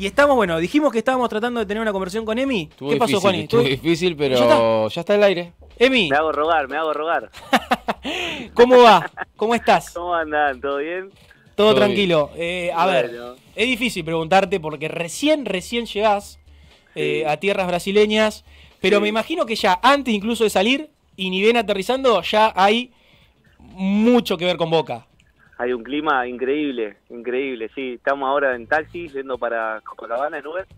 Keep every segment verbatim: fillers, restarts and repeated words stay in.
Y estamos, bueno, dijimos que estábamos tratando de tener una conversación con Emi. Estuvo ¿Qué pasó, difícil, Juani? Estuvo ¿Tú? difícil, pero ¿Ya ya está? está, el aire. Emi, Me hago rogar, me hago rogar. ¿cómo va? ¿Cómo estás? ¿Cómo andan? ¿Todo bien? Todo, Todo tranquilo. Eh, a ver, Bueno. es difícil preguntarte porque recién, recién llegás eh, Sí. a tierras brasileñas, pero Sí. me imagino que ya antes incluso de salir y ni bien aterrizando, ya hay mucho que ver con Boca. Hay un clima increíble, increíble, sí. Estamos ahora en taxi, yendo para Copacabana en Uber.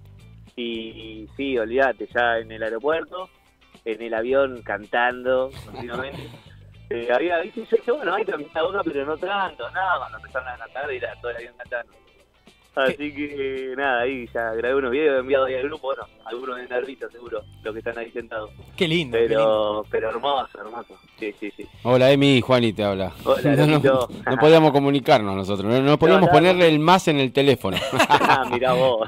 Y sí, olvídate, ya en el aeropuerto, en el avión cantando continuamente. Eh, había, viste, yo dije, bueno, hay camiseta de Boca, pero no tanto, nada, cuando empezaron a cantar era todo el avión cantando. Así que nada, ahí ya grabé unos videos, he enviado ahí al grupo, bueno, algunos de nervios seguro, los que están ahí sentados. Qué lindo, qué lindo. Pero, pero hermoso, hermoso, sí, sí, sí. Hola, Emi, Juani te habla. Hola, no, no, Lolito. no podíamos comunicarnos nosotros, no, no podíamos no, ponerle no. el más en el teléfono. Ah, mirá vos.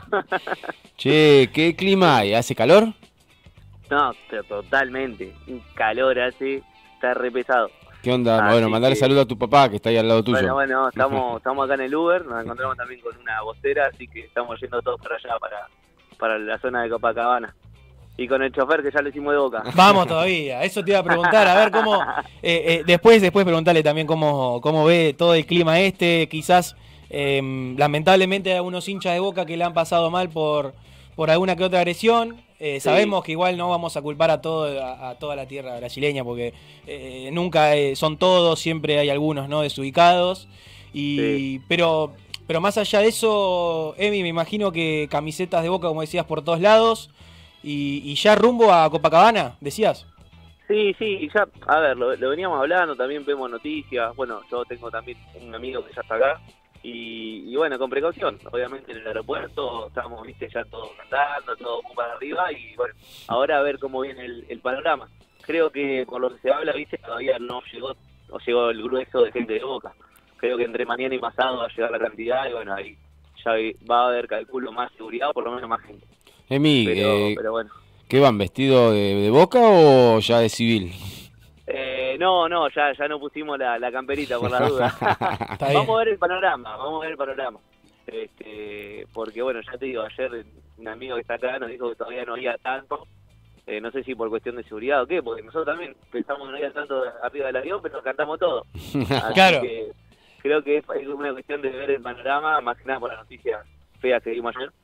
Che, ¿qué clima hay? ¿Hace calor? No, pero totalmente, un calor hace, está re pesado. ¿Qué onda? Así bueno, mandale que- saludo a tu papá que está ahí al lado tuyo. Bueno, bueno, estamos, estamos acá en el Uber, nos encontramos también con una vocera, así que estamos yendo todos para allá, para, para la zona de Copacabana. Y con el chofer que ya lo hicimos de Boca. Vamos todavía, eso te iba a preguntar, a ver cómo, eh, eh, después después preguntarle también cómo, cómo ve todo el clima este, quizás eh, lamentablemente hay algunos hinchas de Boca que le han pasado mal por, por alguna que otra agresión, eh, Sí. sabemos que igual no vamos a culpar a, todo, a, a toda la tierra brasileña porque eh, nunca eh, son todos, siempre hay algunos no desubicados, y, Sí. pero, pero más allá de eso, Emi, me imagino que camisetas de Boca, como decías, por todos lados. Y, y ya rumbo a Copacabana, decías. Sí, sí, ya, a ver, lo, lo veníamos hablando, también vemos noticias, bueno, yo tengo también un amigo que ya está acá, y, y bueno, con precaución, obviamente en el aeropuerto estamos, viste, ya todos cantando, todo muy para arriba, y bueno, ahora a ver cómo viene el, el panorama. Creo que por lo que se habla, viste, todavía no llegó, no llegó el grueso de gente de Boca. Creo que entre mañana y pasado va a llegar la cantidad, y bueno, ahí ya va a haber, calculo, más seguridad, o por lo menos más gente. Emi, Pero, eh, pero bueno. ¿qué van, vestido de, de Boca o ya de civil? Eh, no, no, ya ya no pusimos la, la camperita por la duda. Está bien. Vamos a ver el panorama, vamos a ver el panorama. Este, porque bueno, ya te digo, ayer un amigo que está acá nos dijo que todavía no había tanto. Eh, no sé si por cuestión de seguridad o qué, porque nosotros también pensamos que no había tanto arriba del avión, pero cantamos todo. Así Claro. que creo que es es una cuestión de ver el panorama, más que nada por la noticia fea que vimos ayer.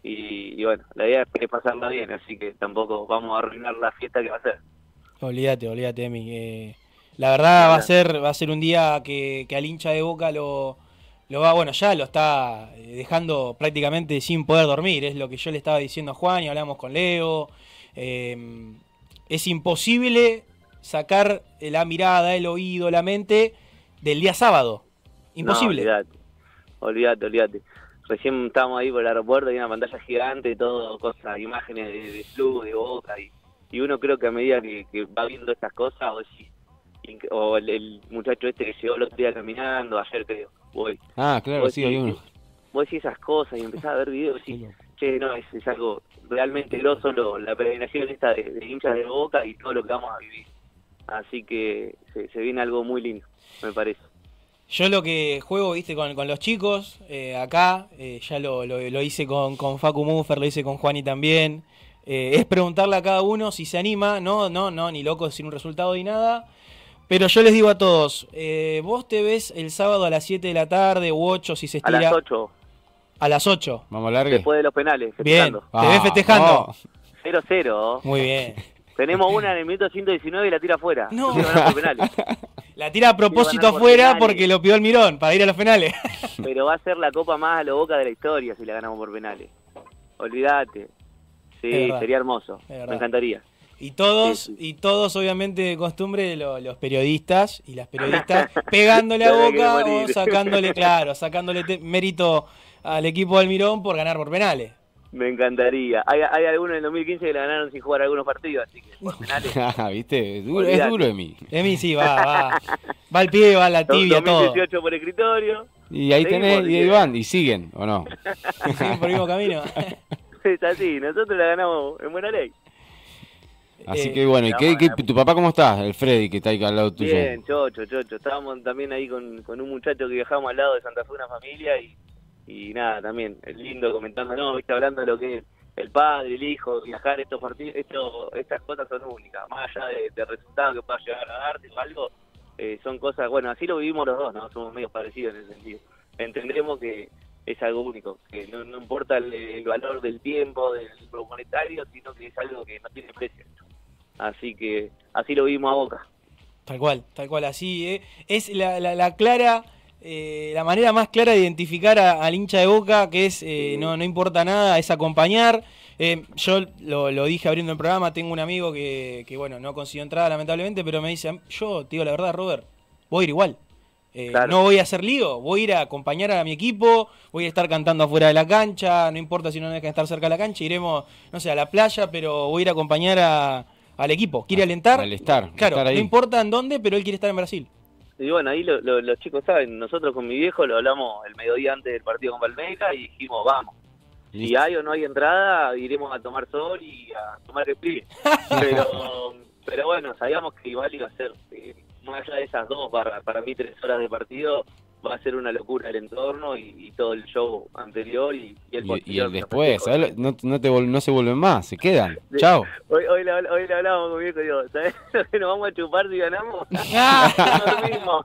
Y, y bueno, la idea es pasarla bien, así que tampoco vamos a arruinar la fiesta que va a ser. Olvídate, olvídate, Emi. Eh, la verdad va a ser, va a ser un día que, que al hincha de Boca lo, lo va, bueno, ya lo está eh, dejando prácticamente sin poder dormir. Es lo que yo le estaba diciendo a Juan y hablamos con Leo. Eh, es imposible sacar la mirada, el oído, la mente del día sábado. Imposible. No, olvídate, olvídate, olvídate. Recién estábamos ahí por el aeropuerto, hay una pantalla gigante, todo, cosas, imágenes de, de Flu, de Boca, y, y uno creo que a medida que, que va viendo estas cosas, o, si, inc- o el, el muchacho este que llegó el otro día caminando, ayer creo, voy. Ah, claro, vos sí, hay decís- uno. Vos decís esas cosas y empezás a ver videos y decís, che, no, es, es algo realmente grosso, lo, la peregrinación esta de, de hinchas de Boca y todo lo que vamos a vivir. Así que se, se viene algo muy lindo, me parece. Yo lo que juego, viste, con, con los chicos, eh, acá, eh, ya lo, lo, lo hice con, con Facu Muffer, lo hice con Juani también, eh, es preguntarle a cada uno si se anima, no, no, no, ni loco sin un resultado ni nada, pero yo les digo a todos, eh, vos te ves el sábado a las siete de la tarde u ocho si se A estira. las ocho, A las ocho. Vamos a largue. después de los penales, Bien, festejando. te ves festejando. cero cero. Muy bien. Tenemos una en el minuto ciento diecinueve y la tira afuera. No. Quiero ganar por penales. La tira a propósito ganar por afuera penales. porque lo pidió el Mirón para ir a los penales. Pero va a ser la copa más a lo Boca de la historia si la ganamos por penales. Olvídate. Sí, Es verdad. sería hermoso. Es verdad. Me encantaría. Y todos, Sí, sí. y todos obviamente de costumbre lo- los periodistas y las periodistas pegándole a Se me quiere Boca o morir. sacándole, claro, sacándole te- mérito al equipo del Mirón por ganar por penales. Me encantaría. Hay, hay algunos en el dos mil quince que la ganaron sin jugar algunos partidos, así que por penales. Ah, ¿viste? Es duro, es Olvídate. duro, Emi. Emi sí, va, va. Va al pie, va a la tibia, todo. dos mil dieciocho por escritorio. Y ahí Seguimos, tenés, y ahí bien. van, y siguen, ¿o no? Siguen por el mismo camino. Es así, nosotros la ganamos en buena ley. Así Eh, que bueno, ¿y la qué, qué- buena. tu papá cómo está? El Freddy, que está ahí al lado tuyo. Bien, chocho, chocho. Estábamos también ahí con, con un muchacho que viajamos al lado de Santa Fe, una familia, y, y nada, también, es lindo comentando, no, viste, hablando de lo que es el padre, el hijo, viajar, estos partidos, esto, estas cosas son únicas, más allá de, de resultados que pueda llegar a darte o algo, eh, son cosas, bueno, así lo vivimos los dos, ¿no? Somos medios parecidos en ese sentido. Entendemos que es algo único, que no, no importa el, el valor del tiempo, del monetario, sino que es algo que no tiene precio. Así que así lo vimos a Boca. Tal cual, tal cual, así, ¿eh? Es la, la, la clara, eh, la manera más clara de identificar a, al hincha de Boca, que es, eh, Sí. no, no importa nada, es acompañar. Eh, yo lo, lo dije abriendo el programa, tengo un amigo que, que, bueno, no consiguió entrada lamentablemente, pero me dice, yo, te digo la verdad, Robert, voy a ir igual. Eh, Claro. No voy a hacer lío, voy a ir a acompañar a mi equipo, voy a estar cantando afuera de la cancha, no importa si no dejan estar cerca de la cancha, iremos, no sé, a la playa, pero voy a ir a acompañar a, al equipo. ¿Quiere alentar? Al estar, Claro, estar ahí. no importa en dónde, pero él quiere estar en Brasil. Y bueno, ahí lo, lo- los chicos saben, nosotros con mi viejo lo hablamos el mediodía antes del partido con Palmeiras y dijimos, vamos. Si Listo. hay o no hay entrada, iremos a tomar sol y a tomar el pibe. Pero, pero bueno, sabíamos que igual iba a ser, eh, más allá de esas dos, para, para mí tres horas de partido, va a ser una locura el entorno y, y todo el show anterior y, y el Y, y posterior. el después, ¿sabes? No, no, te vol- no se vuelven más, se quedan. Chao. Hoy, hoy, le, habl- hoy le hablábamos con mi viejo y digo, ¿sabés lo que nos vamos a chupar si ganamos? No dormimos.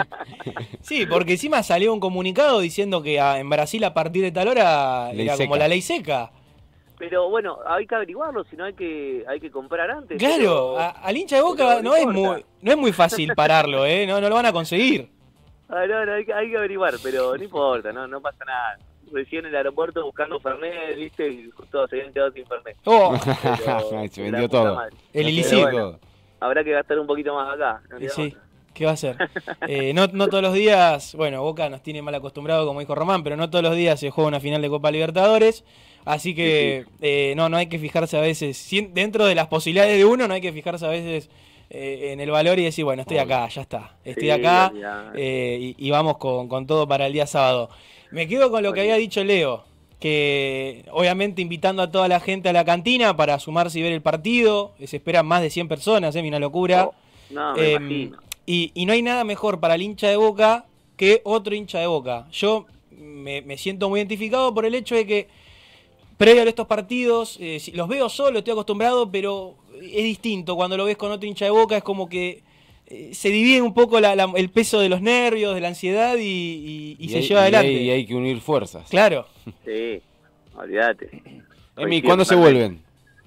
Sí, porque encima salió un comunicado diciendo que ah, en Brasil a partir de tal hora Ley era como seca. la ley seca. Pero bueno, hay que averiguarlo, si no hay que hay que comprar antes. Claro, pero- a- al hincha de Boca pero no no es importa. muy no es muy fácil pararlo, ¿eh? No, no lo van a conseguir. Ah, no, no, hay, que, hay que averiguar, pero no importa, no, no pasa nada. Recién en el aeropuerto buscando Fernet, viste, y justo se habían quedado sin Fernet. Oh, Pero, Se la vendió puta todo. madre. el Se ilícito. vendió todo. Habrá que gastar un poquito más acá. no Y queda sí, otra. ¿qué va a hacer? Eh, no, no todos los días, bueno, Boca nos tiene mal acostumbrado, como dijo Román, pero no todos los días se juega una final de Copa Libertadores. Así que eh, no, no hay que fijarse a veces, si- dentro de las posibilidades de uno, no hay que fijarse a veces eh, en el valor y decir, bueno, estoy acá, ya está, estoy Sí, acá olvidate. eh, y, y vamos con, con todo para el día sábado. Me quedo con lo que había dicho Leo, que obviamente invitando a toda la gente a la cantina para sumarse y ver el partido, se esperan más de cien personas, es una locura. Oh, no, me Eh, imagino. y, y no hay nada mejor para el hincha de Boca que otro hincha de Boca. Yo me, me siento muy identificado por el hecho de que previo a estos partidos, eh, si- los veo solo, estoy acostumbrado, pero es distinto. Cuando lo ves con otro hincha de Boca es como que eh, se divide un poco la- la- el peso de los nervios, de la ansiedad y, y- y se hay- lleva y adelante. hay- y hay que unir fuerzas. Claro. Sí, olvídate. Emi, Hoy ¿cuándo se siempre- vuelven?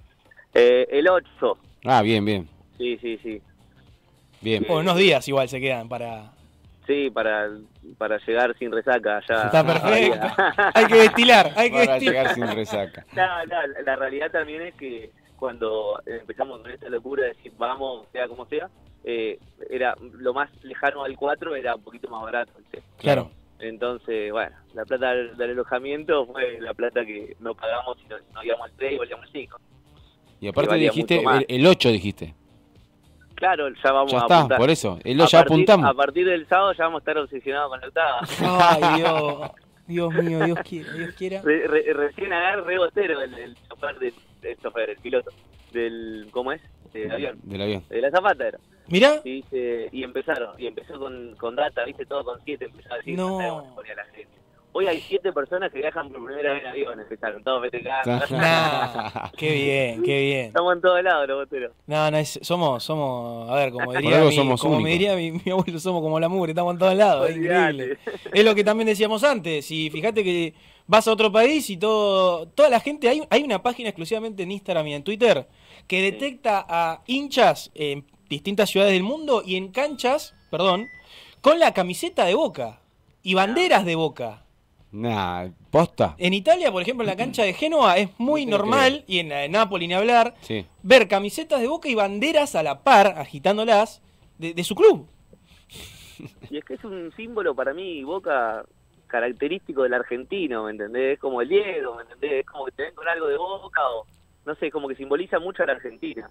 Eh, el ocho. Ah, bien, bien. Sí, sí, sí. Bien. Bueno, unos días igual se quedan para... Sí, para, para llegar sin resaca ya. Está perfecto. Hay que destilar, hay que Para destilar. llegar sin resaca. No, no, la- la realidad también es que cuando empezamos con esta locura de decir vamos, sea como sea, eh, era lo más lejano al cuatro era un poquito más barato. ¿viste? Claro. Entonces, bueno, la plata del, del alojamiento fue la plata que no pagamos y no, no íbamos al tres y volvíamos al cinco. Y aparte valía dijiste, mucho más. el, el ocho dijiste. Claro, ya vamos Ya a está, apuntar. por eso. El, a ya partir, apuntamos. A partir del sábado ya vamos a estar obsesionados con la octava. Ay, Dios. Dios mío, Dios quiera, Dios quiera. Re- re- recién agarré re bostero el, el chofer del el chofer, el piloto del, ¿cómo es? Del avión, Del avión. de la zapata era. Mirá. Y, dice, y empezaron, y empezó con, con data, viste, todo con siete, empezó a decir, No. sabemos qué ponía la gente. Hoy hay siete personas que viajan por primera vez en avión, empezaron, todos festejando. Nah, qué bien, qué bien. Estamos en todos lados los boteros. No, no, es- somos, somos, a ver, como Por diría, algo mi, somos como me únicos. diría mi, mi abuelo, somos como la mugre, estamos en todos lados, es increíble. Olvídate. Es lo que también decíamos antes, y fíjate que vas a otro país y todo, toda la gente, hay, hay una página exclusivamente en Instagram y en Twitter que detecta a hinchas en distintas ciudades del mundo y en canchas, perdón, con la camiseta de Boca y banderas de Boca. Nah, posta. En Italia, por ejemplo, en la cancha de Génova es muy No te normal, y en la de Nápoles ni hablar, Sí. ver camisetas de Boca y banderas a la par, agitándolas, de, de su club. Y es que es un símbolo para mí, Boca, característico del argentino, ¿me entendés? Es como el Diego, ¿me entendés? Es como que te ven con algo de Boca o, no sé, como que simboliza mucho a la Argentina.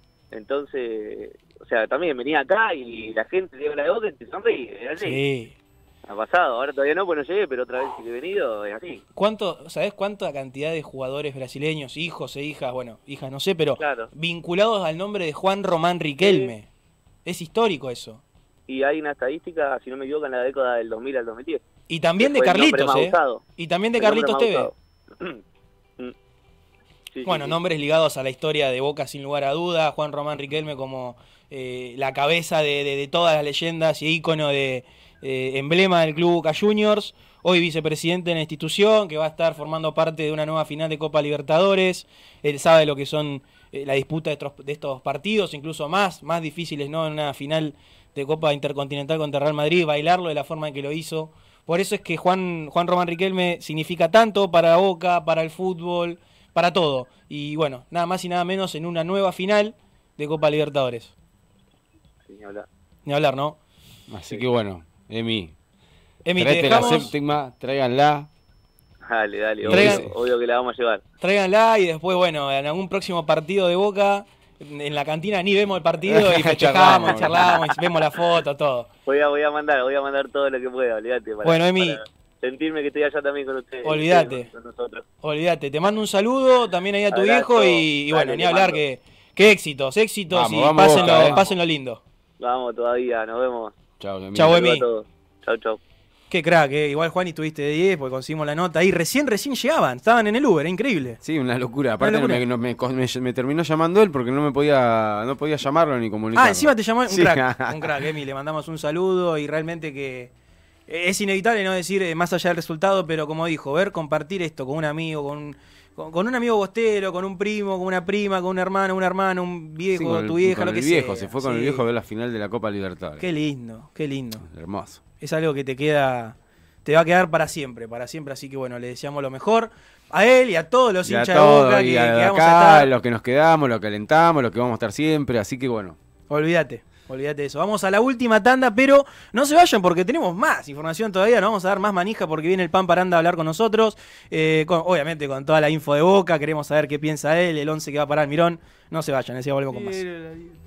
Entonces, o sea, también venía acá y la gente te habla de Boca y te sonríe, es así. Sí. Ha pasado, ahora todavía no, pues no llegué, pero otra vez que he venido es así. ¿Cuánto, ¿Sabés cuánta cantidad de jugadores brasileños, hijos e hijas, bueno, hijas no sé, pero Claro. vinculados al nombre de Juan Román Riquelme? Es histórico eso. Y hay una estadística, si no me equivoco, en la década del dos mil al dos mil diez. Y también de Fue el nombre Carlitos, más ¿eh? usado. Y también de El nombre Carlitos más Tevez. usado. Sí, Bueno, sí, sí. nombres ligados a la historia de Boca sin lugar a duda. Juan Román Riquelme como eh, la cabeza de, de, de todas las leyendas y ícono de eh, emblema del club Boca Juniors. Hoy vicepresidente de la institución, que va a estar formando parte de una nueva final de Copa Libertadores. Él sabe lo que son eh, la disputa de estos, de estos partidos, incluso más, más difíciles, ¿no? En una final de Copa Intercontinental contra Real Madrid, bailarlo de la forma en que lo hizo. Por eso es que Juan, Juan Román Riquelme significa tanto para Boca, para el fútbol, para todo. Y bueno, nada más y nada menos en una nueva final de Copa Libertadores. Sí, ni hablar. Ni hablar, ¿no? Así que bueno, Emi, Emi, te tráete la dejamos, séptima, tráiganla. Dale, dale, Traigan- obvio, obvio que la vamos a llevar. tráiganla y después, bueno, en algún próximo partido de Boca, en la cantina ni vemos el partido y festejamos, Charlamos. charlamos, y vemos la foto, todo. Voy a, voy a mandar, voy a mandar todo lo que pueda, olvídate. Para, Bueno, Emi. para sentirme que estoy allá también con ustedes. Olvídate. Con nosotros. Olvídate, te mando un saludo también ahí a tu Abrazo. viejo y, y bueno, Dale, ni te hablar mando. que, que éxitos, éxitos Vamos, y vamos, pásenlo, Boca, eh. pásenlo lindo. Vamos todavía, nos vemos. Chao, Emi. Chau, Saludos Emi. a todos. Chau, chau. Qué crack, eh. Igual Juan y tuviste de diez porque conseguimos la nota ahí. Recién, recién llegaban, estaban en el Uber, es increíble. Sí, una locura. Aparte locura. Me, no- me, me- me terminó llamando él porque no me podía no podía llamarlo ni comunicarlo. Ah, encima te llamó un Sí. crack, un crack, Emi. Le mandamos un saludo y realmente que es inevitable no decir eh, más allá del resultado, pero como dijo, ver compartir esto con un amigo, con, con, con un amigo bostero, con un primo, con una prima, con un hermano, un hermano, un viejo, Sí, con el- tu vieja, con lo el que viejo, sea. se fue con Sí. el viejo a ver la final de la Copa Libertadores. Qué lindo, qué lindo. Hermoso. Es algo que te queda, te va a quedar para siempre, para siempre. Así que bueno, le deseamos lo mejor a él y a todos los Y a hinchas de todos, Boca y que, a que de vamos acá, a estar. los que nos quedamos, los que alentamos, los que vamos a estar siempre, así que bueno. Olvídate, olvídate de eso. Vamos a la última tanda, pero no se vayan porque tenemos más información todavía. Nos vamos a dar más manija porque viene el Pan Paranda a hablar con nosotros. Eh, con- obviamente con toda la info de Boca. Queremos saber qué piensa él, el once que va a parar Mirón. No se vayan, decía, volvemos con más.